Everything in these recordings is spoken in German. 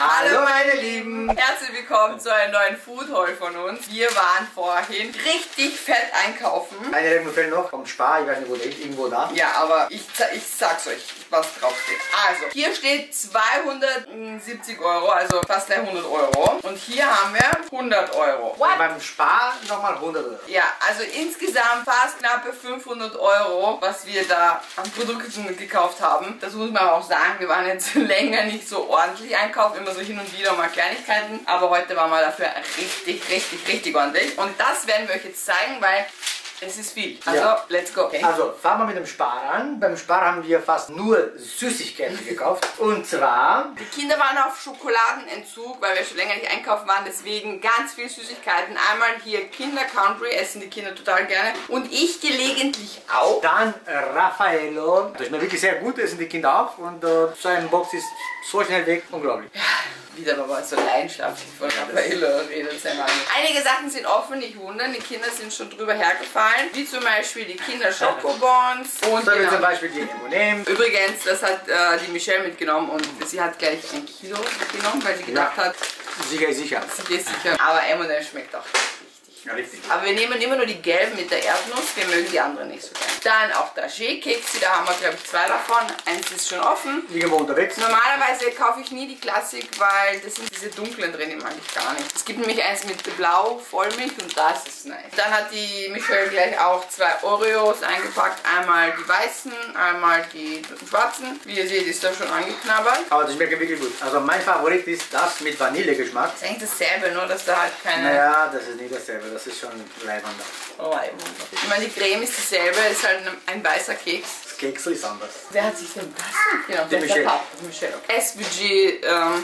Hallo meine Lieben! Herzlich willkommen zu einem neuen Food Haul von uns. Wir waren vorhin richtig fett einkaufen. Eine Rechnung fällt noch vom Spar, ich weiß nicht wo der ist, irgendwo da. Ja, aber ich sag's euch, was drauf steht. Also, hier steht 270 Euro, also fast 100 Euro. Und hier haben wir 100 Euro. Und beim Spar nochmal 100 Euro. Ja, also insgesamt fast knappe 500 Euro, was wir da an Produkten gekauft haben. Das muss man aber auch sagen, wir waren jetzt länger nicht so ordentlich einkaufen, immer so hin und wieder mal Kleinigkeiten. Aber heute waren wir dafür richtig ordentlich. Und das werden wir euch jetzt zeigen, weil es ist viel. Also, ja. Let's go. Okay. Also, fangen wir mit dem Spar an. Beim Spar haben wir fast nur Süßigkeiten gekauft. Und zwar... Die Kinder waren auf Schokoladenentzug, weil wir schon länger nicht einkaufen waren. Deswegen ganz viel Süßigkeiten. Einmal hier Kinder Country, essen die Kinder total gerne. Und ich gelegentlich auch. Dann Raffaello. Das schmeckt wirklich sehr gut, essen die Kinder auch. Und so ein Box ist so schnell weg. Unglaublich. Ja. Wieder mal so leidenschaftlich von Raffaello redet. Einige Sachen sind offen, nicht wundern, die Kinder sind schon drüber hergefallen, wie zum Beispiel die Kinder Schokobons und so wie zum Beispiel die M&M's. Übrigens, das hat die Michelle mitgenommen und sie hat gleich 1 Kilo mitgenommen, weil sie gedacht hat, sicher ist sicher. Aber M&M's schmeckt auch ja, richtig. Aber wir nehmen immer nur die gelben mit der Erdnuss, wir mögen die anderen nicht so gerne. Dann auch Daché-Kekse, da haben wir glaube ich 2 davon. Eins ist schon offen. Liegen wir unterwegs. Normalerweise kaufe ich nie die Klassik, weil das sind diese dunklen drin, die mag ich gar nicht. Es gibt nämlich eins mit Blau, Vollmilch und das ist nice. Dann hat die Michelle gleich auch 2 Oreos eingepackt. Einmal die weißen, einmal die schwarzen. Wie ihr seht, ist da schon angeknabbert. Aber das schmeckt wirklich gut. Also mein Favorit ist das mit Vanillegeschmack. Das ist eigentlich dasselbe, nur dass da halt keine... Naja, das ist nicht dasselbe. Das ist schon leibender. Ich meine, die Creme ist dieselbe, ist halt ein weißer Keks. Das Keksel ist anders. Wer hat sich denn das mitgenommen? Die Michelle. Michelle. SVG,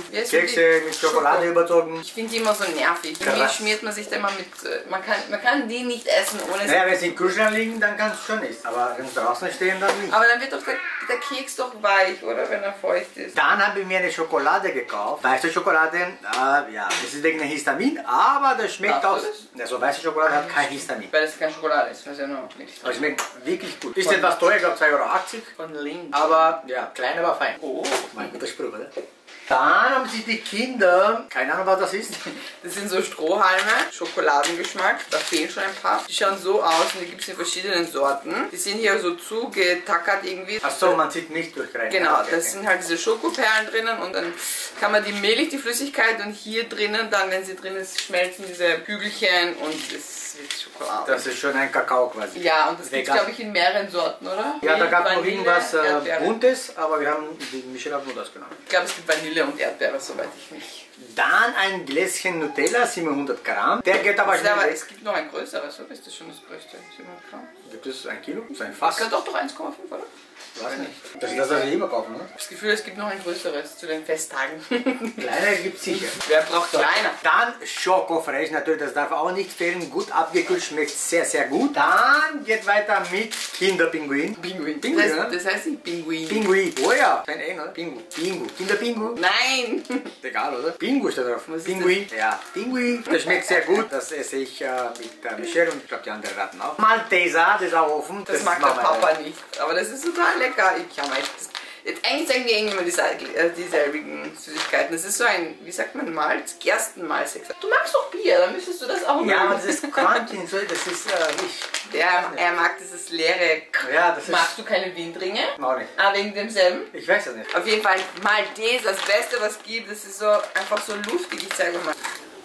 Kekse mit Schokolade überzogen. Ich finde die immer so nervig. Irgendwie schmiert man sich da immer mit... Man kann die nicht essen ohne... Naja, wenn sie im Kühlschrank liegen, dann kann es schon essen. Aber wenn sie draußen stehen, dann nicht. Aber dann wird doch der Keks doch weich, oder? Wenn er feucht ist. Dann habe ich mir eine Schokolade gekauft. Weiße Schokolade, ja, das ist wegen dem Histamin, aber das schmeckt auch... Also weiße Schokolade hat kein Histamin. Weil es keine Schokolade ist, was ja nur nichts. Aber es schmeckt wirklich gut. Ist etwas teuer, ich glaube 2,80 Euro. Von Link. Aber ja, klein, aber fein. Oh, mein guter Spruch, oder? Dann haben sich die Kinder, keine Ahnung was das ist. Das sind so Strohhalme, Schokoladengeschmack, da fehlen schon ein paar. Die schauen so aus und die gibt es in verschiedenen Sorten. Die sind hier so zugetackert irgendwie. Achso, man sieht nicht durch rein. Genau, das sind halt diese Schokoperlen drinnen und dann kann man die Milch, die Flüssigkeit und hier drinnen dann, wenn sie drin ist, schmelzen diese Hügelchen und es wird Schokolade. Das ist schon ein Kakao quasi. Ja, und das gibt es glaube ich in mehreren Sorten, oder? Ja, da gab es noch irgendwas Buntes, aber wir haben die Michelle hat nur das genommen. Ich glaube es gibt Vanille und Erdbeere, soweit ich mich... Dann ein Gläschen Nutella, 700 Gramm. Der geht aber schnell weg. Es gibt noch ein größeres, oder? Ist das schon das größte? 700 Gramm? Gibt es 1 Kilo? So ein Fass? Das kann doch 1,5, oder? Weiß nicht. Das ist das, was wir immer kaufen, ne? Ich habe das Gefühl, es gibt noch ein größeres zu den Festtagen. Kleiner gibt es sicher. Wer braucht kleiner? Dann Schokofresh, natürlich, das darf auch nicht fehlen. Gut abgekühlt, schmeckt sehr gut. Dann geht weiter mit Kinderpinguin. Pinguin. Pinguin, das heißt nicht Pinguin. Pinguin. Oh ja. Kein N, oder? Pingu. Kinderpingu. Nein. Egal, oder? Pingu steht drauf. Pinguin. Ja, Pinguin. Das schmeckt sehr gut. Das esse ich mit Michelle und ich glaube die anderen raten auch. Malteser, das ist auch offen. Das mag der Papa nicht. Aber das ist total lecker. Ich habe eigentlich sagen die Engländer dieselbigen Süßigkeiten. Das ist so ein, wie sagt man, Malz? Gerstenmalz. Du magst doch Bier, dann müsstest du das auch machen. Ja, aber das ist Crunchy, das ist nicht. Er mag dieses leere. Ja, das ist. Magst du keine Windringe? Noch nicht. Ah, wegen demselben? Ich weiß es nicht. Auf jeden Fall Malteser, das Beste was es gibt. Das ist so einfach so luftig, ich zeige mal.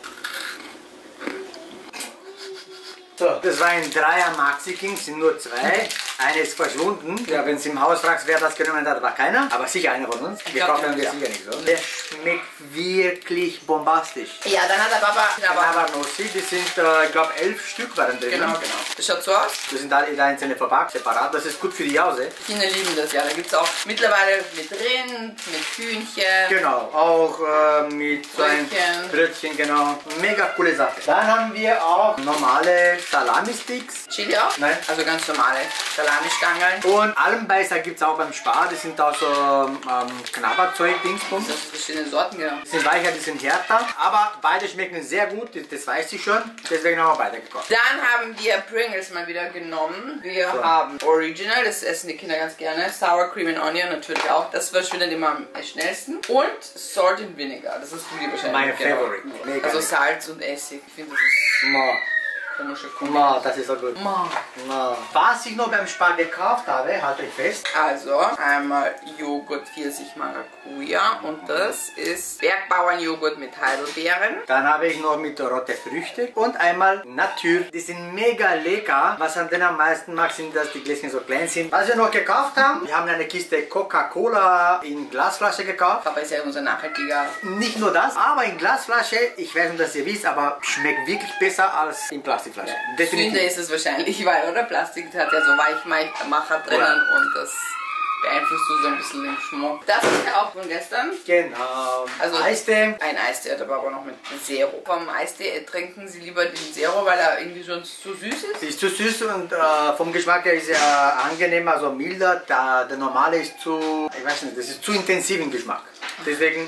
So, das war ein 3er Maxi King, sind nur 2. Eine ist verschwunden. Ja, wenn du im Haus fragst, wer das genommen hat, war keiner. Aber sicher einer von uns. Wir kaufen den sicher nicht so. Der schmeckt wirklich bombastisch. Ja, dann hat der Papa Knabbernossi, die sind, ich glaube 11 Stück waren drin. Genau. Das schaut so aus. Die sind alle in einzelne verpackt, separat. Das ist gut für die Jause. Die Kinder lieben das, ja. Da gibt es auch mittlerweile mit Rind, mit Hühnchen. Genau, auch mit so ein Brötchen, genau. Mega coole Sache. Dann haben wir auch normale Salami-Sticks. Chili auch? Nein. Also ganz normale Salamistangeln. Und Almbeißer gibt es auch beim Spar. Die sind auch so Knabberzeug-Dingsbums. Das sind verschiedene Sorten, genau. Die sind weicher, die sind härter. Aber beide schmecken sehr gut, das weiß ich schon. Deswegen haben wir beide gekauft. Dann haben wir Pringles mal wieder genommen. Wir haben Original, das essen die Kinder ganz gerne. Sour Cream and Onion natürlich auch. Das verschwindet immer am schnellsten. Und Salt and Vinegar, das ist du dir wahrscheinlich. Meine Favorite. Mega. Also Salz und Essig. Ich finde, das ist Ma. komische Ma, das ist so gut. Ma. Ma. Was ich noch beim Spar gekauft habe, halte ich fest. Also einmal Joghurt Pfirsich Maracuja und das ist Bergbauernjoghurt mit Heidelbeeren. Dann habe ich noch mit rote Früchte und einmal Natur. Die sind mega lecker. Was an denen am meisten mag, sind, dass die Gläschen so klein sind. Was wir noch gekauft haben, wir haben eine Kiste Coca-Cola in Glasflasche gekauft. Papa ist ja unser nachhaltiger. Nicht nur das, aber in Glasflasche, ich weiß nicht, dass ihr wisst, aber schmeckt wirklich besser als in Plastikflasche. Sünde ist es wahrscheinlich, weil, oder? Plastik hat ja so Weichmacher drinnen und das beeinflusst so ein bisschen den Geschmack. Das ist ja auch von gestern. Genau. Also Eistee. Ein Eistee hat aber noch mit Zero. Vom Eistee trinken sie lieber den Zero, weil er irgendwie schon zu süß ist. Ist zu süß und vom Geschmack her ist er angenehmer, also milder. Der normale ist zu, ich weiß nicht, das ist zu intensiv im Geschmack. Deswegen.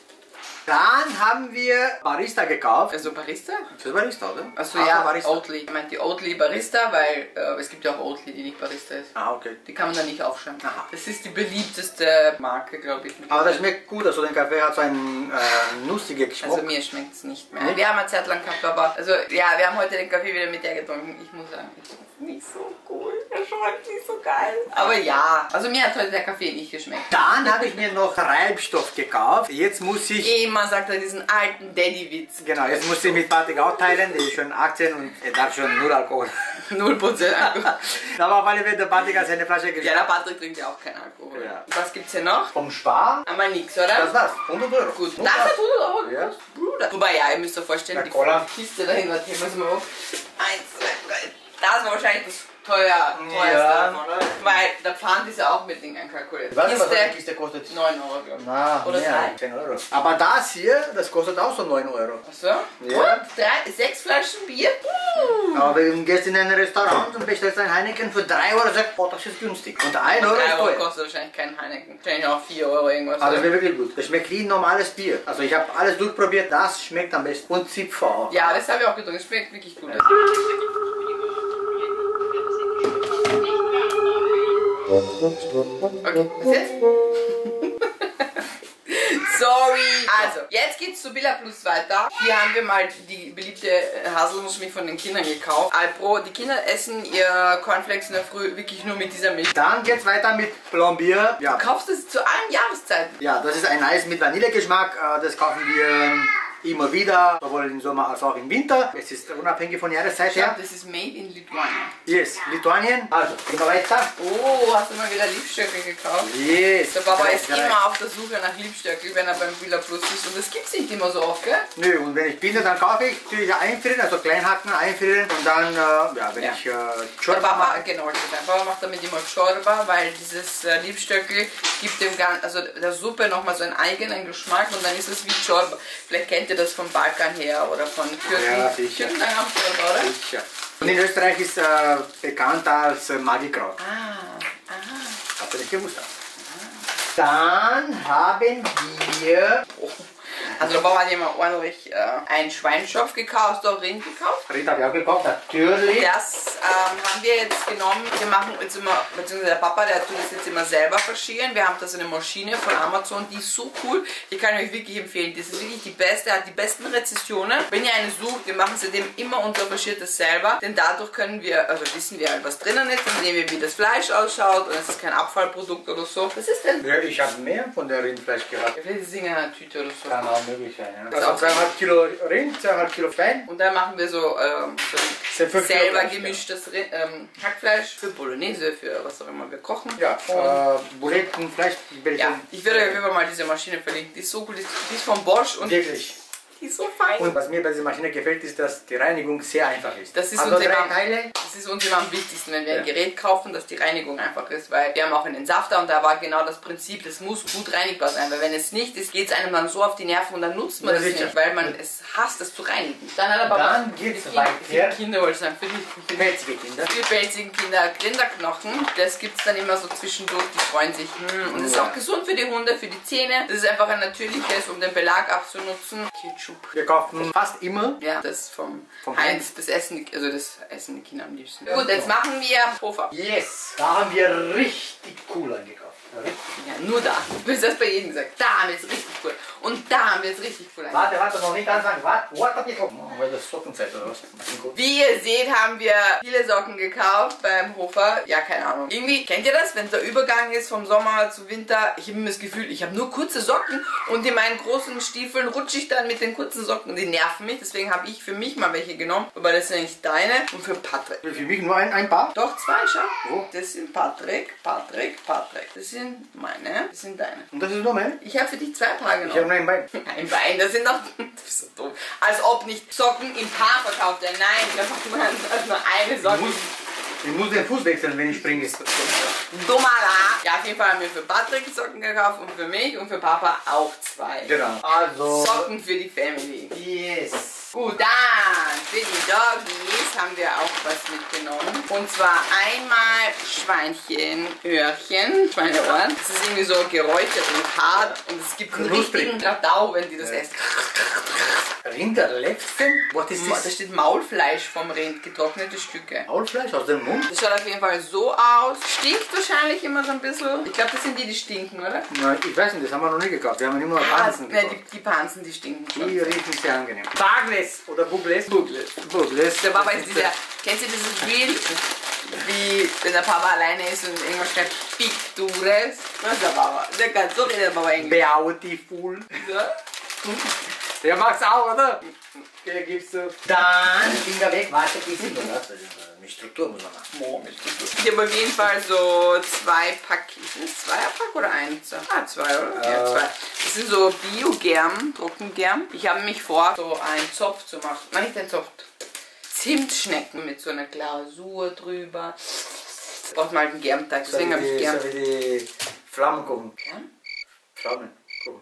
Dann haben wir Barista gekauft. Also Barista? Das ist Barista, oder? Achso, Ach, ja, Barista. Oatly. Ich meinte die Oatly Barista, weil es gibt ja auch Oatly, die nicht Barista ist. Ah, okay. Die kann man dann nicht aufschreiben. Aha. Das ist die beliebteste Marke, glaube ich. Aber das schmeckt gut, also der Kaffee hat so einen nussigen Geschmack. Also mir schmeckt es nicht mehr. Nicht? Wir haben eine Zeit lang gehabt, aber also ja, wir haben heute den Kaffee wieder mit der getrunken. Ich muss sagen, ich finde es nicht so cool. Er schmeckt nicht so geil. Aber ja, also mir hat heute der Kaffee nicht geschmeckt. Dann habe ich mir noch Reibstoff gekauft. Jetzt muss ich... Immer sagt er diesen alten Daddy-Witz. Genau, jetzt muss ich mit Patrick auch teilen. Der ist schon 18 und er darf schon 0 Alkohol. 0%. Aber auf alle Fälle, der Patrick hat seine Flasche Ja, geschafft. der Patrick trinkt ja auch keinen Alkohol. Ja. Was gibt's hier noch? Vom Spar? Einmal nix, oder? Das war's. 100 Euro. Gut, Nur das hat 100 Euro Ja. gekostet, Bruder. Wobei, ja, ihr müsst euch vorstellen, Na, Cola. die Kiste dahin, warte, ich muss mal auf. 1, 2, 3. Das war wahrscheinlich das teuerste Ja. davon, oder? Weil der Pfand ist ja auch mit Ding einkalkuliert. Ich weiß nicht, was Kiste eine Kiste kostet. 9 Euro, glaube ich. Na, Oder mehr, 3. 10 Euro. Aber das hier, das kostet auch so 9 Euro. Achso? Ja. Und 6 Flaschen Bier? Aber wenn du gehst in ein Restaurant und bestellst ein Heineken für 3 Euro, sagst oh, das ist günstig. Und 1 Euro 3 ist Euro teuer. kostet wahrscheinlich kein Heineken. Wahrscheinlich auch 4 Euro irgendwas. Aber das schmeckt wirklich gut. Das schmeckt wie ein normales Bier. Also ich habe alles durchprobiert, das schmeckt am besten. Und Zipfer auch. Ja, das habe ich auch getrunken. Es schmeckt wirklich gut. Okay, was jetzt? Sorry. Also, jetzt geht's zu Billa Plus weiter. Hier haben wir mal die beliebte Haselnussmilch von den Kindern gekauft. Alpro, die Kinder essen ihr Cornflakes in der Früh wirklich nur mit dieser Milch. Dann geht's weiter mit Plombier. Ja. Du kaufst es zu allen Jahreszeiten. Ja, das ist ein Eis mit Vanillegeschmack. Das kaufen wir immer wieder, sowohl im Sommer als auch im Winter. Es ist unabhängig von Jahreszeit Ja, her. das ist made in Lithuania. Yes, Lituanien. Also, gehen wir weiter. Oh, hast du mal wieder Liebstöckel gekauft? Yes. Der Papa Drei, ist drei. immer auf der Suche nach Liebstöckel, wenn er beim Billa Plus ist. Und das gibt's nicht immer so oft, gell? Nö, und wenn ich bin, dann kaufe ich natürlich einfrieren, also Kleinhacken einfrieren und dann, ja, wenn Ja. ich Der Chorba Papa, mache. genau, der Papa macht damit immer Chorba, weil dieses Liebstöckel gibt dem also der Suppe nochmal so einen eigenen Geschmack und dann ist es wie Chorba. Vielleicht kennt ihr das vom Balkan her oder von Türken. Ja, sicher. Türken sagen auch Chorba, oder? Sicher. Und in Österreich ist bekannt als Magikraut. Habt ihr nicht gewusst? Dann haben wir Also der Papa hat immer ordentlich einen Schweinsschopf gekauft, auch Rind gekauft. Rind habe ich auch gekauft, natürlich. Das haben wir jetzt genommen. Wir machen jetzt immer, beziehungsweise der Papa, der tut das jetzt immer selber verschieren. Wir haben da so eine Maschine von Amazon, die ist so cool. Die kann ich euch wirklich empfehlen. Das ist wirklich die beste, hat die besten Rezessionen. Wenn ihr eine sucht, wir machen seitdem immer unser Verschiertes selber. Denn dadurch können wir, also wissen wir halt, was drinnen ist. Dann sehen wir, wie das Fleisch ausschaut. Und es ist kein Abfallprodukt oder so. Was ist denn? Ja, ich habe mehr von der Rindfleisch gehabt. Vielleicht ist es in einer Tüte oder so. Kann auch möglich sein, ja. Das ist Also auch 2,5 Kilo Rind, 2,5 Kilo Schwein. Und dann machen wir so, Sind 5 Kilo selber Fleisch, gemischtes Hackfleisch für Bolognese, für was auch immer wir kochen. Ja, Buletten, Fleisch. Ja, ich werde euch auf jeden Fall mal diese Maschine verlinken. Die ist so gut, die ist von Bosch und Wirklich. Die ist so fein. Und was mir bei dieser Maschine gefällt, ist, dass die Reinigung sehr einfach ist. Das ist also uns 3 immer, Teile. das ist uns immer am wichtigsten, wenn wir ein Gerät kaufen, dass die Reinigung einfach ist, weil wir haben auch einen Entsafter und da war genau das Prinzip, das muss gut reinigbar sein, weil wenn es nicht ist, geht es einem dann so auf die Nerven und dann nutzt man Ja, das sicher. nicht, weil man es hasst, das zu reinigen. Dann hat aber Dann geht's weiter. für die Kinder, wollte ich sagen, für die Pelzige Kinder. für pelzigen Kinder Rinderknochen. Das gibt es dann immer so zwischendurch, die freuen sich. Und das ist auch gesund für die Hunde, für die Zähne. Das ist einfach ein natürliches, um den Belag abzunutzen. Ketchup. Wir kaufen fast immer. Ja, das vom Vom Heinz, das Essen die Kinder am liebsten. Gut, jetzt machen wir Hofer. Yes! Da haben wir richtig cool eingekauft. Richtig. Ja, nur da. Du hast das bei jedem gesagt. Da haben wir es richtig cool. Und da haben wir es richtig cool. Warte, noch nicht anfangen. Warte, jetzt kommt. Weil das Sockenzeit oder was? Wie ihr seht, haben wir viele Socken gekauft beim Hofer. Ja, keine Ahnung. Irgendwie, kennt ihr das, wenn der Übergang ist vom Sommer zu Winter? Ich habe immer das Gefühl, ich habe nur kurze Socken und in meinen großen Stiefeln rutsche ich dann mit den kurzen Socken und die nerven mich. Deswegen habe ich für mich mal welche genommen. Aber das sind nicht deine und für Patrick. Für mich nur ein Paar? Doch, 2, schau. Wo? Das sind Patrick. Das sind meine, das sind deine. Und das ist nur mein? Ich habe für dich 2 Paar Ich habe genommen. nur ein Bein. Ein Bein, das sind doch... Das ist so dumm. Als ob nicht Socken im Paar verkauft werden. Nein, ich habe nur eine Socke. Ich muss den Fuß wechseln, wenn ich springe. Dummala. Ja, auf jeden Fall haben wir für Patrick Socken gekauft und für mich und für Papa auch 2. Genau. Also. Socken für die Family. Yes. Gut, dann für die Doggies haben wir auch was mitgenommen. Und zwar einmal Schweinchenöhrchen, Schweineohren. Das ist irgendwie so geräuchert und hart und es gibt einen richtigen Radau, wenn die das essen. Rinderläpfchen? Was ist Da das? steht Maulfleisch vom Rind, getrocknete Stücke. Maulfleisch aus dem Mund? Das schaut auf jeden Fall so aus. Stinkt wahrscheinlich immer so ein bisschen. Ich glaube, das sind die, die stinken, oder? Nein, ich weiß nicht, das haben wir noch nie gekauft. Wir haben immer Pansen Nein, gekauft. die Pansen, die stinken schon. Die riechen sehr angenehm. Bagles oder Bugles? Bugles. Der Papa ist dieser, kennst du dieses Reel? Wie wenn der Papa alleine ist und irgendwas schreibt Pictures. Was ist der Papa? Der kann so reden, der Papa Englisch. Beautiful. So. Der mag's auch, oder? Der gibst du. Dann Finger weg, warte bis hin, oder? Mit Struktur muss man machen. Ich habe auf jeden Fall so 2 Pakete. Ist das 2er-Pack oder 1? Ah, 2, oder? Ja, 2. Das sind so Biogerm, Trockengerm. Ich habe mich vor, so einen Zopf zu machen. Nein, nicht einen Zopf. Zimtschnecken mit so einer Glasur drüber. Braucht man halt einen Germteig, deswegen habe ich Germ. So wie die Flammenkuchen. Germ? Flammenkuchen.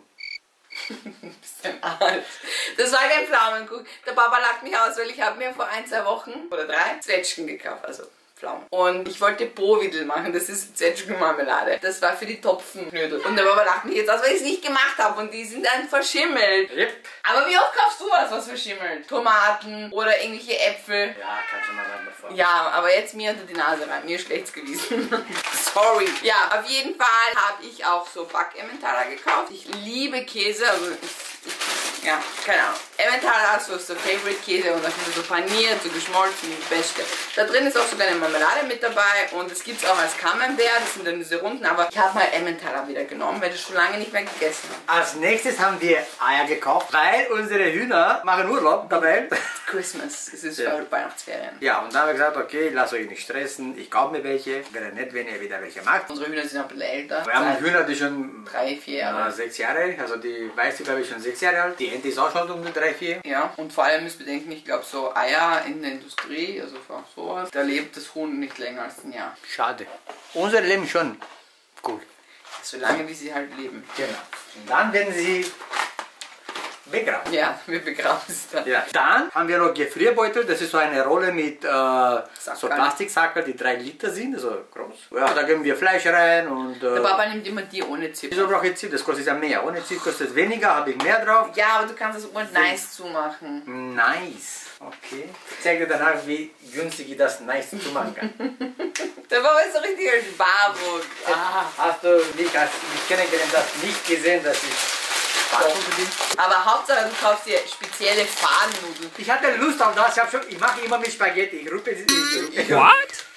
Bisschen alt. Das war kein Pflaumenkuchen. Der Papa lacht mich aus, weil ich habe mir vor 1, 2 Wochen oder 3 Zwetschgen gekauft, also Pflaumen. Und ich wollte Bovidel machen, das ist Zwetschgenmarmelade. Das war für die Topfenknödel. Und der Papa lacht mich jetzt aus, weil ich es nicht gemacht habe und die sind dann verschimmelt. Yep. Aber wie oft kaufst du was verschimmelt? Tomaten oder irgendwelche Äpfel? Ja, kannst du mal rein davor. Ja, aber jetzt mir unter die Nase rein. Mir ist schlecht gewesen. Sorry. Ja, auf jeden Fall habe ich auch so Back-Emmentaler gekauft. Ich liebe Käse, also ja, keine Ahnung. Emmentaler so ist der Favorite Käse und dann sind so paniert, so geschmolzen, die beste. Da drin ist auch sogar eine Marmelade mit dabei und es gibt es auch als Camembert, das sind dann diese Runden, aber ich habe mal Emmentaler wieder genommen, weil ich schon lange nicht mehr gegessen habe. Als nächstes haben wir Eier gekauft, weil unsere Hühner machen Urlaub dabei. Christmas, es ist Ja. Weihnachtsferien. Ja, und dann haben wir gesagt, okay, lasst euch nicht stressen, ich kaufe mir welche. Wäre nett, wenn ihr wieder welche macht. Unsere Hühner sind ein bisschen älter. Wir haben Hühner, die schon 3, 4 Jahre. 6 Jahre, also die weiße, glaube ich, schon 6 Jahre alt. Die Ente ist auch schon um die 3, 4. Ja, und vor allem müsst ihr bedenken, ich glaube so Eier in der Industrie, also auch sowas, da lebt das Huhn nicht länger als ein Jahr. Schade. Unser Leben schon gut. So lange wie sie halt leben. Genau. Und dann werden sie begraben. Ja, wir begraben sie dann. Ja. Dann haben wir noch Gefrierbeutel, das ist so eine Rolle mit so Plastiksackerl, die 3 Liter sind, also groß. Ja, da geben wir Fleisch rein und... Der Papa nimmt immer die ohne Zip. Wieso brauche ich Zip? Das kostet ja mehr. Ohne Zip kostet es weniger, habe ich mehr drauf. Ja, aber du kannst es nice zumachen. Nice. Okay. Ich zeige dir danach, wie günstig ich das nice zu machen kann. Der Papa ist so richtig als Barburg. Hast du mich kennengelernt, hast nicht gesehen, dass ich Barburg bin? Aber Hauptsache du kaufst dir spezielle Fadennudeln. Ich hatte Lust auf das, ich mache immer mit Spaghetti. Ich rufe sie. What?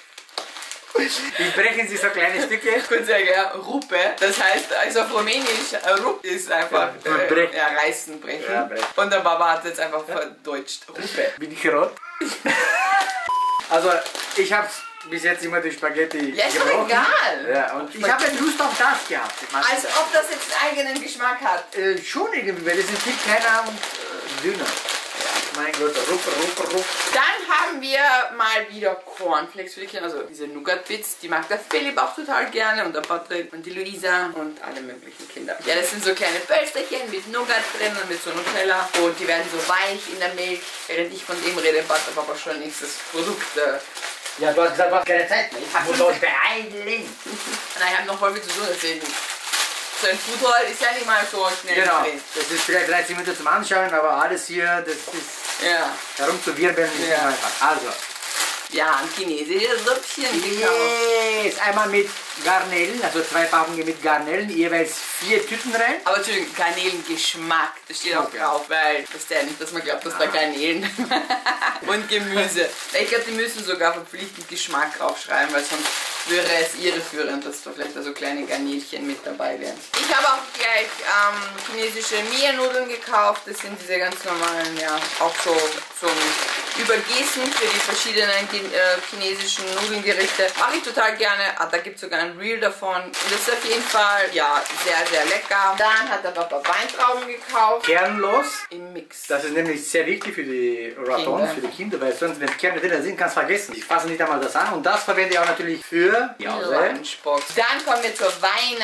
Ich breche sie so kleine Stücke. Kurz sagen, ja, Ruppe, das heißt, also auf Rumänisch, Rupp ist einfach Ja, reißen, brechen. Ja, brechen. Und der Papa hat jetzt einfach verdeutscht. Ruppe. Bin ich rot? Also, ich habe bis jetzt immer die Spaghetti Ja, ist doch gebrochen. egal. Ja, und ich habe Lust auf das gehabt. Als ob das jetzt einen eigenen Geschmack hat. Schon irgendwie, weil das ist viel kleiner und dünner. Mein Gott, rupp. Dann haben wir mal wieder Cornflakes für die Kinder, also diese Nougat-Bits, die mag der Philipp auch total gerne und der Patrick und die Luisa und alle möglichen Kinder. Ja, das sind so kleine Pölsterchen mit Nougat drin und mit so Nutella und die werden so weich in der Milch. Während ich von dem rede, wartet aber schon nächstes Produkt. Ja, du hast gesagt, du hast keine Zeit mehr. Ich muss euch beeilen. Nein, ich habe noch voll viel zu tun, deswegen. So ein Foodhall ist ja nicht mal so schnell Genau, gedreht. das ist vielleicht 30 Minuten zum Anschauen, aber alles hier, das ist herumzuwirbeln, ist nicht einfach. Also. Ja, ein chinesisches Süppchen gekauft. Yes! Einmal mit Garnelen, also 2 Packungen mit Garnelen, jeweils 4 Tüten rein. Aber Entschuldigung, Garnelengeschmack, das steht auch drauf, weil das ist ja nicht, dass man glaubt, dass da Garnelen und Gemüse. Ich glaube, die müssen sogar verpflichtend Geschmack draufschreiben, weil sonst wäre es irreführend, dass da vielleicht so kleine Garnelchen mit dabei wären. Ich habe auch gleich chinesische Mia-Nudeln gekauft. Das sind diese ganz normalen, ja, auch so zum Übergießen für die verschiedenen chinesischen Nudengerichte. Mache ich total gerne. Da gibt es sogar ein Reel davon. Und das ist auf jeden Fall, ja, sehr, sehr lecker. Dann hat der Papa Weintrauben gekauft. Kernlos. Im Mix. Das ist nämlich sehr wichtig für die Ratons, für die Kinder, weil sonst, wenn Kerne drin sind, kannst du vergessen. Ich fasse nicht einmal das an und das verwende ich auch natürlich für die Lunchbox. Dann kommen wir zur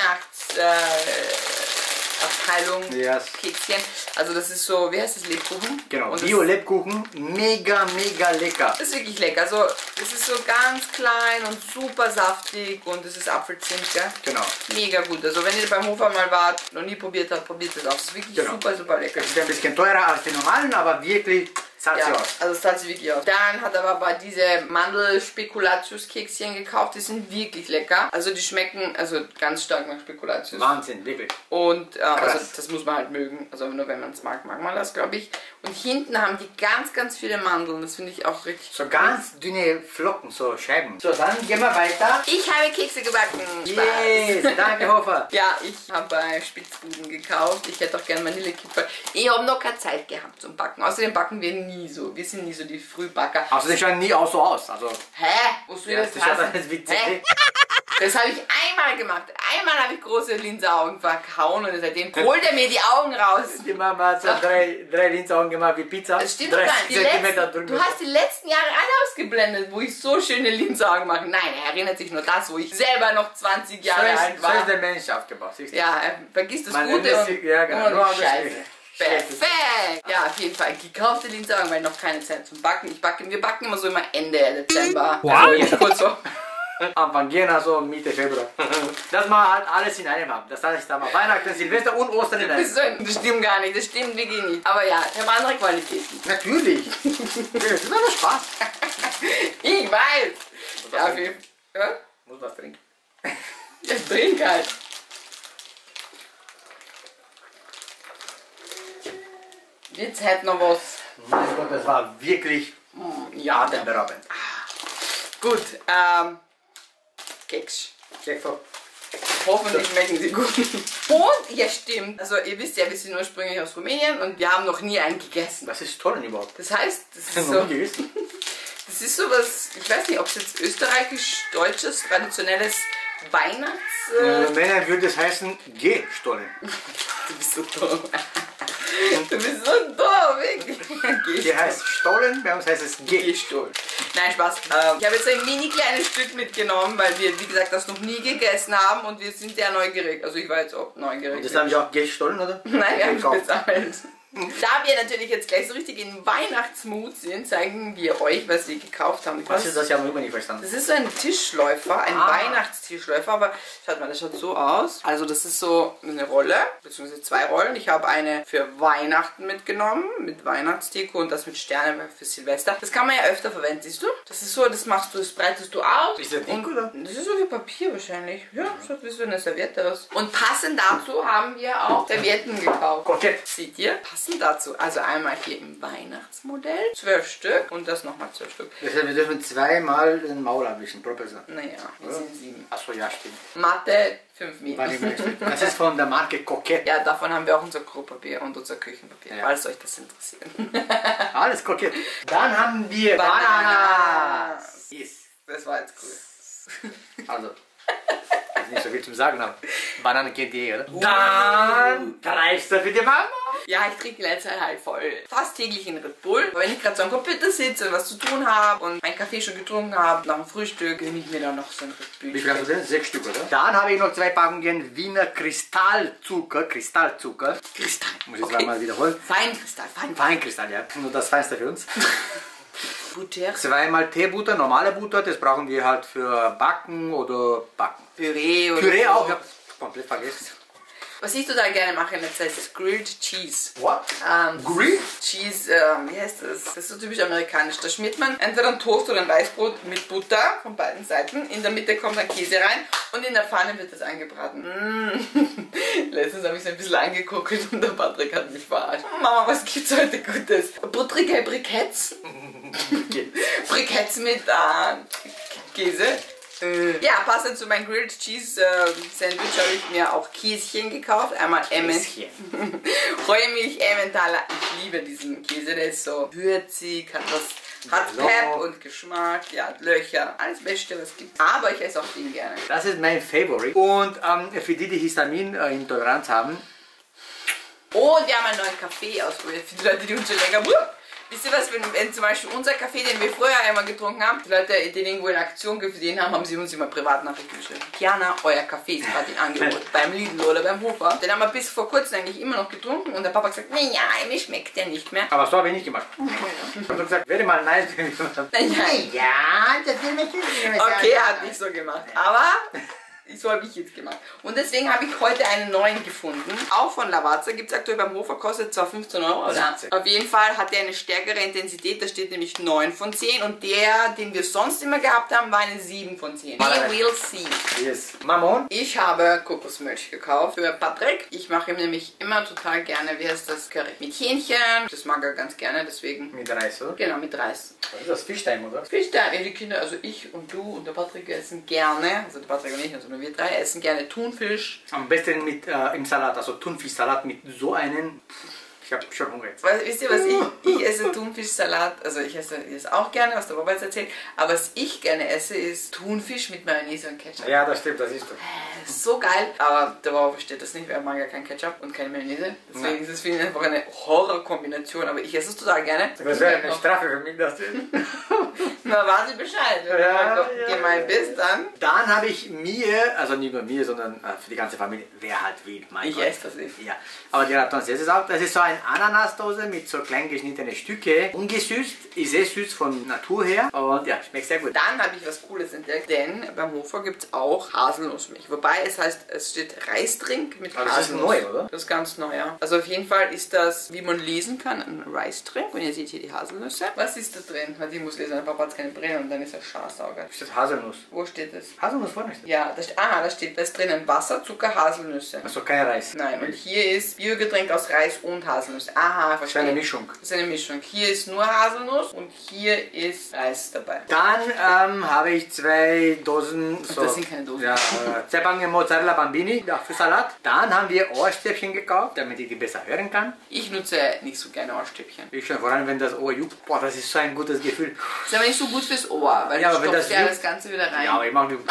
Abteilung Kekschen. Also das ist so, wie heißt das, Lebkuchen? Genau, Bio-Lebkuchen, mega, mega lecker. Das ist wirklich lecker. Also das ist so ganz klein und super saftig und das ist Apfelzimt, gell? Genau. Mega gut. Also wenn ihr beim Hofer mal wart, noch nie probiert habt, probiert das auch. Das ist wirklich super, super lecker. Das ist ein bisschen teurer als die normalen, aber wirklich zahlt sie aus. Also es zahlt sie wirklich aus. Dann hat er aber diese Mandel-Spekulatius-Kekschen gekauft. Die sind wirklich lecker. Also die schmecken also ganz stark nach Spekulatius. Wahnsinn, wirklich. Und also das muss man halt mögen. Also nur wenn man es mag, mag man das, glaube ich. Und hinten haben die ganz, ganz viele Mandeln. Das finde ich auch richtig so ganz dünne Flocken, so Scheiben. So, dann gehen wir weiter. Ich habe Kekse gebacken. Yes, danke Hofer. Ja, ich habe bei Spitzbuben gekauft. Ich hätte auch gerne Vanillekipferl. Ich habe noch keine Zeit gehabt zum Backen. Außerdem backen wir nie so. Wir sind nie so die Frühbacker. Also die schauen nie auch so aus. Also, hä? Wost du das witzig. Das habe ich einmal gemacht. Einmal habe ich große Linseraugen verkauen und seitdem holt er mir die Augen raus. Die Mama hat so drei Linseraugen gemacht wie Pizza. Das stimmt doch gar nicht. Du hast die letzten Jahre alle ausgeblendet, wo ich so schöne Linseraugen mache. Nein, er erinnert sich nur das, wo ich selber noch 20 Jahre alt war. So ist der Mensch aufgebaut. Ja, er vergisst das Gute und ja, genau. Scheiße. Perfekt! Ja, auf jeden Fall gekaufte Linseraugen, weil noch keine Zeit zum Backen. Wir backen immer so immer Ende Dezember. Also jetzt kurz so. Anfang Jänner, so Mitte Februar. Dass wir halt alles in einem haben. Das heißt, da mal Weihnachten, Silvester und Ostern in einem. Das stimmt gar nicht, das stimmt wirklich nicht. Aber ja, ich habe andere Qualitäten. Natürlich. Das ist immer nur Spaß. Ich weiß. Ja, auf jeden Fall. Muss was trinken. Ja, trink halt. Jetzt hätte noch was. Mein Gott, das war wirklich atemberaubend. Gut, Keks. Hoffentlich schmecken sie gut. Und, ja stimmt, also ihr wisst ja, wir sind ursprünglich aus Rumänien und wir haben noch nie einen gegessen. Was ist toll denn überhaupt? Das heißt, das ist so... Das ist sowas, ich weiß nicht, ob es jetzt österreichisch-deutsches, traditionelles Männer würde es heißen, Gehstollen. Du bist so dumm. Du bist so dumm, wirklich. Hier heißt Stollen, bei uns heißt es Gehstollen. Nein, Spaß. Ich habe jetzt ein mini kleines Stück mitgenommen, weil wir, wie gesagt, das noch nie gegessen haben und wir sind sehr neugierig. Also ich war jetzt auch neugierig. Und das haben wir auch Gehstollen, oder? Nein, wir haben es bezahlt. Da wir natürlich jetzt gleich so richtig in Weihnachtsmut sind, zeigen wir euch, was wir gekauft haben. Was ist das? Ich habe immer nicht verstanden. Das ist so ein Tischläufer, ein Weihnachtstischläufer, aber schaut mal, das schaut so aus. Also das ist so eine Rolle, beziehungsweise 2 Rollen. Ich habe eine für Weihnachten mitgenommen, mit Weihnachtsdeko und das mit Sternen für Silvester. Das kann man ja öfter verwenden, siehst du? Das ist so, das machst du, das breitest du aus. Ist das dick, oder? Das ist so wie Papier wahrscheinlich. Ja, schaut wie so eine Serviette aus. Und passend dazu haben wir auch Servietten gekauft. Kokett. Seht ihr? Passend dazu. Also einmal hier im Weihnachtsmodell, 12 Stück und das nochmal 12 Stück. Das heißt, wir dürfen 2-mal den Maul abwischen pro Person. Naja, wir sind 7. Achso, ja, stimmt. Mathe 5 Minus. Das ist von der Marke Kokett. Ja, davon haben wir auch unser Klopapier und unser Küchenpapier, falls euch das interessiert. Alles Kokett. Dann haben wir Bananas. Yes. Das war jetzt cool. Also, ich nicht so viel zum Sagen, aber Bananen kennt ihr, oder? Dann Dreister für die Mama. Ja, ich trinke in letzter Zeit halt voll fast täglich in Red Bull. Aber wenn ich gerade so am Computer sitze und was zu tun habe und meinen Kaffee schon getrunken habe, nach dem Frühstück, gönne ich mir dann noch so ein Red Bull. Wie viel hast du denn? 6 Stück, oder? Dann habe ich noch 2 Packungen Wiener Kristallzucker. Kristall. Muss ich zweimal wiederholen. Feinkristall. Feinkristall, ja. Nur das Feinste für uns. Butter. 2-mal Teebutter, normale Butter, das brauchen wir halt für Backen oder Backen. Püree oder Püree so. auch, ich hab komplett vergessen. Was ich total gerne mache in der Zeit ist Grilled Cheese. What? Grilled? Cheese, wie heißt das? Das ist so typisch amerikanisch. Da schmiert man entweder ein Toast oder ein Weißbrot mit Butter von beiden Seiten. In der Mitte kommt dann Käse rein und in der Pfanne wird das angebraten. Letztens habe ich so ein bisschen angeguckt und der Patrick hat mich verarscht. Mama, was gibt's heute Gutes? Buttrige Briketts. Briketts mit Käse. Ja, passend zu meinem Grilled Cheese Sandwich habe ich mir auch Käschen gekauft. Einmal Heumilch Emmentaler. Ich liebe diesen Käse, der ist so würzig, hat Pep und Geschmack, ja, hat Löcher, alles Beste, was es gibt. Aber ich esse auch den gerne. Das ist mein Favorite. Und für die Histaminintoleranz haben. Und wir haben einen neuen Kaffee ausprobiert. Für die Leute, die uns schon länger... Wisst ihr was, wenn zum Beispiel unser Kaffee, den wir früher einmal getrunken haben, die Leute, die irgendwo in Aktion gesehen haben, haben sie uns immer Privatnachrichten geschrieben. Kiana, euer Kaffee ist gerade in Angebot beim Lidl oder beim Hofer. Den haben wir bis vor kurzem eigentlich immer noch getrunken und der Papa hat gesagt, naja, mir schmeckt der nicht mehr. Aber so habe ich nicht gemacht. Ich habe gesagt, wäre mal nice, wenn ich das ja, das will mich nicht. Okay, er hat nicht so gemacht, aber... So habe ich jetzt gemacht. Und deswegen habe ich heute einen neuen gefunden. Auch von Lavazza. Gibt es aktuell beim Hofer, kostet zwar 15 Euro, oder? Auf jeden Fall hat der eine stärkere Intensität. Da steht nämlich 9 von 10. Und der, den wir sonst immer gehabt haben, war eine 7 von 10. We will see. Yes. Mammon? Ich habe Kokosmilch gekauft für Patrick. Ich mache ihm nämlich immer total gerne, wie heißt das, Curry mit Hähnchen. Das mag er ganz gerne, deswegen. Mit Reis, oder? Genau, mit Reis. Was ist das? Fischtime, oder? Fischtime. Die Kinder, also ich und du und der Patrick essen gerne, also der Patrick und ich, also wir 3 essen gerne Thunfisch. Am besten mit im Salat, also Thunfischsalat mit so einem. Ich habe schon Hunger jetzt. Wisst ihr was, ich esse Thunfischsalat, also ich esse das auch gerne, was der Papa jetzt erzählt, aber was ich gerne esse, ist Thunfisch mit Mayonnaise und Ketchup. Ja, das stimmt, das ist so. So geil, aber der Papa versteht das nicht, weil er mag ja kein Ketchup und keine Mayonnaise. Deswegen ist es für ihn einfach eine Horrorkombination, aber ich esse es total gerne. Das wäre eine Strafe für mich, das ist. Na, weiß ich Bescheid. Wenn du gemein bist, dann. Dann habe ich mir, also nicht nur mir, sondern für die ganze Familie, wer halt will, mein Ich Gott. esse das nicht. Ja, aber die Raton, das ist auch, das ist so eine Ananasdose mit so klein geschnittenen Stücke, ungesüßt, ist sehr süß von Natur her und ja, schmeckt sehr gut. Dann habe ich was Cooles entdeckt, denn beim Hofer gibt es auch Haselnussmilch. Wobei es heißt, es steht Reisdrink mit Aber Haselnuss. das ist neu, oder? Das ist ganz neu, ja. Also auf jeden Fall ist das, wie man lesen kann, ein Reisdrink. Und ihr seht hier die Haselnüsse. Was ist da drin? Weil ich muss lesen, mein Papa hat keine Brille und dann ist er Scharsauger. Steht Haselnuss. Wo steht das? Haselnuss vorne nicht. Ja, da steht das drinnen Wasser, Zucker, Haselnüsse. Also kein Reis. Nein, und hier ist Biogetränk aus Reis und Haselnuss. Aha, Das ist verstehe. eine Mischung. Das ist eine Mischung. Hier ist nur Haselnuss und hier ist Reis dabei. Dann habe ich 2 Dosen. So, das sind keine Dosen. Ja, 2 Packungen Mozzarella Bambini für Salat. Dann haben wir Ohrstäbchen gekauft, damit ich die besser hören kann. Ich nutze nicht so gerne Ohrstäbchen. Ich schon, vor allem wenn das Ohr juckt. Boah, das ist so ein gutes Gefühl. Ist aber nicht so gut fürs Ohr, weil Ja, du aber wenn stopfst das ja juckt- das Ganze wieder rein. Ja, aber ich mache die.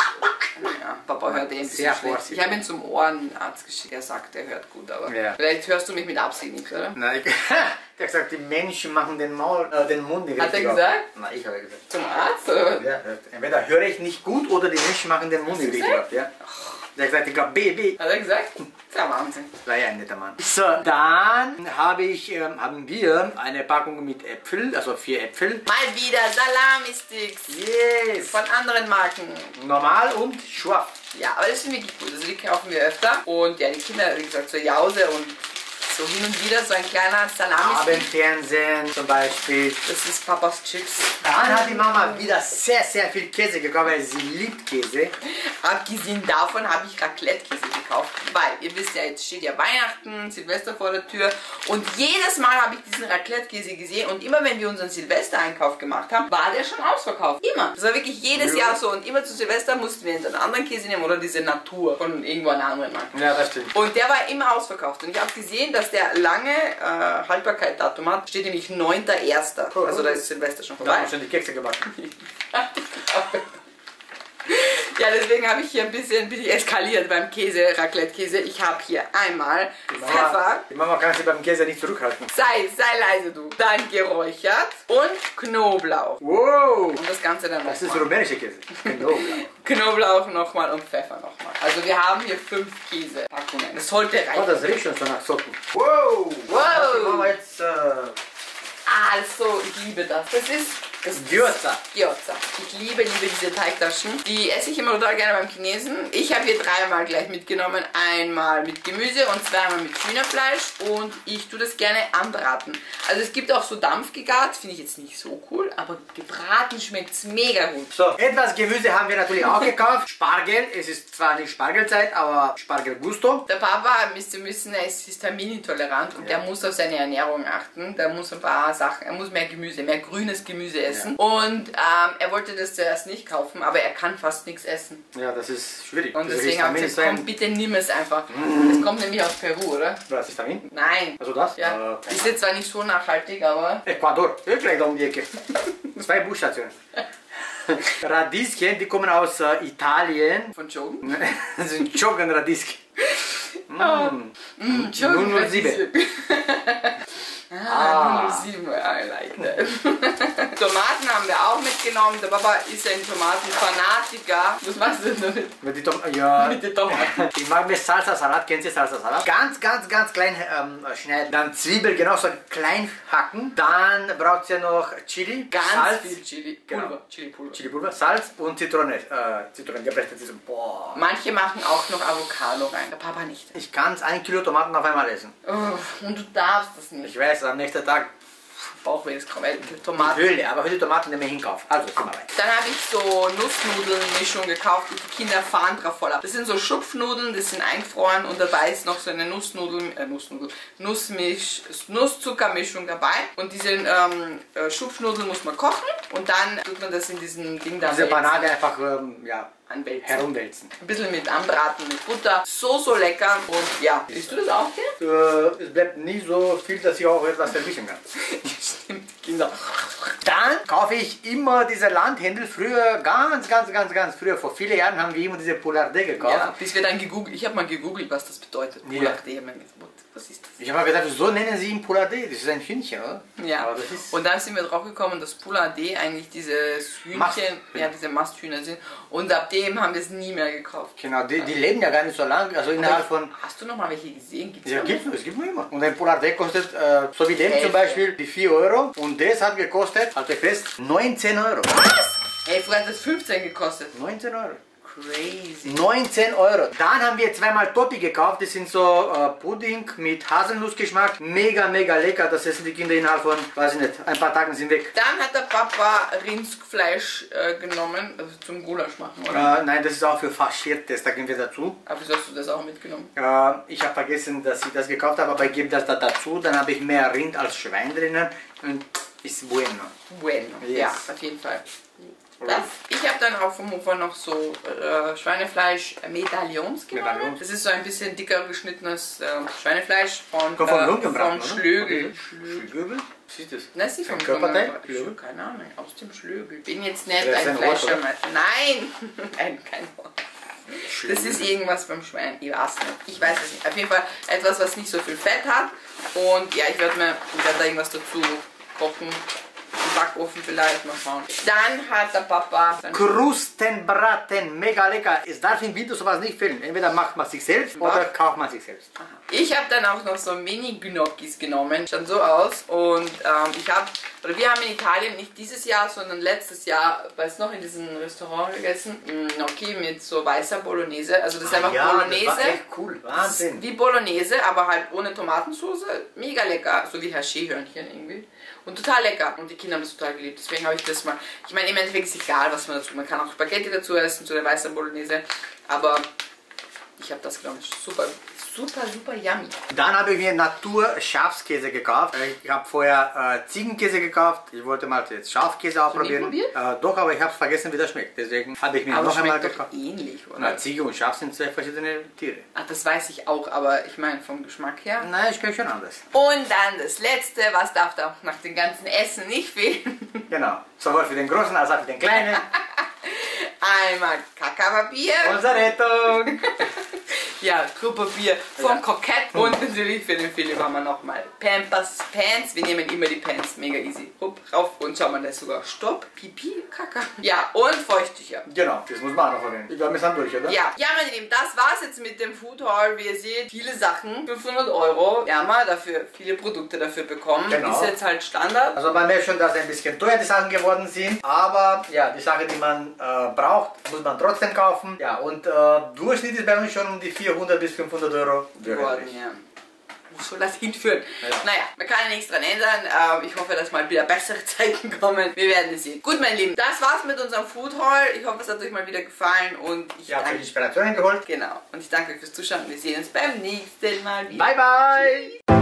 Ja, Papa hört eh ein bisschen Sehr schlecht. vorsichtig. Ich habe ihn zum Ohrenarzt geschickt, er sagt, er hört gut, aber Ja. vielleicht hörst du mich mit Absicht nicht, oder? Nein, der hat gesagt, die Menschen machen den Mund nicht Hat er richtig auf. gesagt? Nein, ich habe gesagt. Zum Arzt, oder? Ja, entweder höre ich nicht gut oder die Menschen machen den Mund nicht richtig auf. Ja. Der hat gesagt, ich glaube, B. Hat er gesagt? Das ist ja Wahnsinn. War ja ein netter Mann. So, dann haben wir eine Packung mit Äpfel, also 4 Äpfel. Mal wieder Salami-Sticks Yes! von anderen Marken. Normal und scharf. Ja, aber das ist wirklich gut. Also die kaufen wir öfter. Und ja, die Kinder, wie gesagt, zur Jause und so hin und wieder so ein kleiner Salami-Stick. Abendfernsehen zum Beispiel. Das ist Papas Chips. Dann hat die Mama wieder sehr, sehr viel Käse gekauft, weil sie liebt Käse. Abgesehen davon habe ich Raclette-Käse gekauft, weil ihr wisst ja, jetzt steht ja Weihnachten, Silvester vor der Tür und jedes Mal habe ich diesen Raclette-Käse gesehen und immer wenn wir unseren Silvester-Einkauf gemacht haben, war der schon ausverkauft. Immer. Das war wirklich jedes Jahr so und immer zu Silvester mussten wir einen anderen Käse nehmen oder diese Natur von irgendwo einer anderen Marke. Ja, das stimmt. Und der war immer ausverkauft und ich habe gesehen, dass der lange Haltbarkeitsdatum hat, steht nämlich 9.1. Also da ist Silvester schon Da vorbei. haben wir schon die Kekse gebacken. Ja, deswegen habe ich hier bin ich eskaliert beim Käse, Raclette-Käse. Ich habe hier einmal Pfeffer. Die Mama kann sich beim Käse nicht zurückhalten. Sei leise du. Dann geräuchert und Knoblauch. Wow! Und das Ganze dann Das ist nochmal. rumänische Käse. Knoblauch. Knoblauch nochmal und Pfeffer nochmal. Also wir haben hier 5 Käsepackungen. Das sollte reichen. Oh, das riecht schon so nach Socken. Wow! Wow. Die Mama jetzt Also, ich liebe das. Das ist Gyoza. Gyoza. Ich liebe diese Teigtaschen. Die esse ich immer total gerne beim Chinesen. Ich habe hier 3-mal gleich mitgenommen. Einmal mit Gemüse und 2-mal mit Hühnerfleisch. Und ich tue das gerne anbraten. Also es gibt auch so dampfgegart. Finde ich jetzt nicht so cool. Aber gebraten schmeckt es mega gut. So, etwas Gemüse haben wir natürlich auch gekauft. Spargel. Es ist zwar nicht Spargelzeit, aber Spargelgusto. Der Papa, müsst ihr wissen, er ist histaminintolerant und der muss auf seine Ernährung achten. Der muss ein paar Sachen, er muss mehr Gemüse, mehr grünes Gemüse essen. Und er wollte das zuerst nicht kaufen, aber er kann fast nichts essen. Ja, das ist schwierig. Und Das deswegen habe ich gesagt, komm, bitte nimm es einfach. Das kommt nämlich aus Peru, oder? Was ist Histamin? Nein. Also das? Ja. Ist jetzt zwar nicht so nachhaltig, aber... Ecuador. Gleich da um die Ecke. 2 Busstationen. Radieschen, die kommen aus Italien. Von Joggen? Das sind Joggen-Radieschen. Joggen. 007. 007, I like that. Tomaten haben wir auch mitgenommen. Der Papa ist ein Tomatenfanatiker. Was machst du denn damit? Mit die ja. Mit den Tomaten. Ich mag mir Salsa-Salat. Kennst du Salsa-Salat? Ganz klein schneiden. Dann Zwiebel genauso klein hacken. Dann braucht ihr noch Chili. Ganz viel Chili. Genau. Pulver. Chili-Pulver. Chili-Pulver, Salz und Zitrone. Zitrone gepresst. Boah. Manche machen auch noch Avocado rein. Der Papa nicht. Ich kann 1 Kilo Tomaten auf einmal essen. Oh, und du darfst das nicht. Ich weiß, am nächsten Tag Bauchweh ist kaum Tomaten. Höhle, aber heute Tomaten nicht mehr hinkaufen. Also, gehen wir weiter. Dann habe ich so Nussnudeln-Mischung gekauft und die Kinder fahren drauf voll ab. Das sind so Schupfnudeln, das sind eingefroren und dabei ist noch so eine Nusszuckermischung dabei. Und diese Schupfnudeln muss man kochen und dann tut man das in diesem Ding da. Diese Banane einfach anwälzen. herumwälzen. Ein bisschen mit anbraten, mit Butter. So lecker. Und ja, siehst du das auch hier? Es bleibt nie so viel, dass ich auch etwas verwischen kann. Stimmt, Kinder. Dann kaufe ich immer diese Landhändel. Früher, ganz früher, vor vielen Jahren haben wir immer diese Poularde gekauft. Ja, bis wir dann gegoogelt, ich habe mal gegoogelt, was das bedeutet. Ja. Poularde, was ist das? Ich habe mal gedacht, so nennen sie ihn Poularde. Das ist ein Hühnchen, oder? Ja, aber das ist und dann sind wir drauf gekommen, dass Poularde eigentlich dieses Hühnchen, diese Masthühner sind. Und ab dem haben wir es nie mehr gekauft. Genau, die leben ja gar nicht so lange, also innerhalb von... Hast du noch mal welche gesehen? Gibt's Ja, noch? es gibt noch immer. Und ein Poularde kostet, so wie dem Hälfte. zum Beispiel, die 4 Euro. Und das hat gekostet, halte fest, 19 Euro. Was? Hey, vorher hat das 15 gekostet. 19 Euro. Crazy. 19 Euro. Dann haben wir 2-mal Topi gekauft. Das sind so Pudding mit Haselnussgeschmack. Mega lecker. Das essen die Kinder innerhalb von, weiß ich nicht, ein paar Tagen sind weg. Dann hat der Papa Rindfleisch genommen, also zum Gulasch machen, oder? Nein, das ist auch für Faschiertes, da gehen wir dazu. Aber wieso hast du das auch mitgenommen? Ich habe vergessen, dass ich das gekauft habe, aber ich gebe das da dazu. Dann habe ich mehr Rind als Schwein drinnen und ist bueno. Bueno, Yes. ja, auf jeden Fall. Das. Ich habe dann auch vom Hofer noch so Schweinefleisch Medaillons gemacht. Das ist so ein bisschen dicker geschnittenes Schweinefleisch von Schlögel. Schlögel? Was ist das? Das ist Ein vom Körperteil? Schlögel. Keine Ahnung, aus dem Schlögel. Bin jetzt nicht Das ist ein ein Wort, Fleischer. oder? Nein, kein Wort. Das ist irgendwas beim Schwein. Ich weiß nicht. Ich weiß es nicht. Auf jeden Fall etwas, was nicht so viel Fett hat. Und ja, ich werde da irgendwas dazu kochen. Im Backofen vielleicht, mal schauen. Dann hat der Papa... Krustenbraten, mega lecker. Es darf im Winter sowas nicht fehlen. Entweder macht man sich selbst oder kauft man sich selbst. Ich habe dann auch noch so Mini-Gnocchis genommen, schaut so aus. Und wir haben in Italien nicht dieses Jahr, sondern letztes Jahr, weiß noch, in diesem Restaurant gegessen, Gnocchi mit so weißer Bolognese. Also das ist einfach Bolognese. Das war echt cool, Wahnsinn. Wie Bolognese, aber halt ohne Tomatensauce. Mega lecker, so wie Haché-Hörnchen irgendwie. Und total lecker. Und die Kinder haben das total geliebt. Deswegen habe ich das mal... Ich meine, im Endeffekt ist egal, was man dazu... Man kann auch Spaghetti dazu essen, zu der weißen Bolognese. Aber ich habe das genommen. Super yummy. Dann habe ich mir Natur-Schafskäse gekauft. Ich habe vorher Ziegenkäse gekauft. Ich wollte mal jetzt Schafkäse ausprobieren. Doch, aber ich habe vergessen, wie das schmeckt. Deswegen habe ich mir noch einmal gekauft. Ähnlich, oder? Na, Ziege und Schaf sind 2 verschiedene Tiere. Ach, das weiß ich auch, aber ich meine vom Geschmack her. Nein, schmeckt schon anders. Und dann das Letzte, was darf da nach dem ganzen Essen nicht fehlen? Genau. Sowohl für den Großen als auch für den Kleinen. Einmal Kakaopapier. Unsere Rettung. Ja, Klopapier vom Kokett. Und natürlich für den Philipp haben wir nochmal Pampers, Pants. Wir nehmen immer die Pants, mega easy. Hup, rauf und schauen wir das sogar. Stopp, Pipi, Kaka. Ja, und Feuchttücher. Genau, das muss man auch noch erwähnen. Ich glaube, wir sind durch, oder? Ja, meine Lieben, das war's jetzt mit dem Food Haul. Wie ihr seht, viele Sachen, 500 €. Ja, mal dafür viele Produkte dafür bekommen. Genau. Ist jetzt halt Standard. Also man merkt schon, dass ein bisschen teuer die Sachen geworden sind, aber ja, die Sache, die man braucht, muss man trotzdem kaufen. Ja, und Durchschnitt ist bei uns schon um die 400 bis 500 € geworden, ja. Wo soll das hinführen? Ja. Naja, man kann ja nichts dran ändern. Ich hoffe, dass mal wieder bessere Zeiten kommen. Wir werden es sehen. Gut, meine Lieben, das war's mit unserem Food Haul. Ich hoffe, es hat euch mal wieder gefallen und ich habe Inspirationen geholt. Genau. Und ich danke euch fürs Zuschauen. Wir sehen uns beim nächsten Mal wieder. Bye, bye!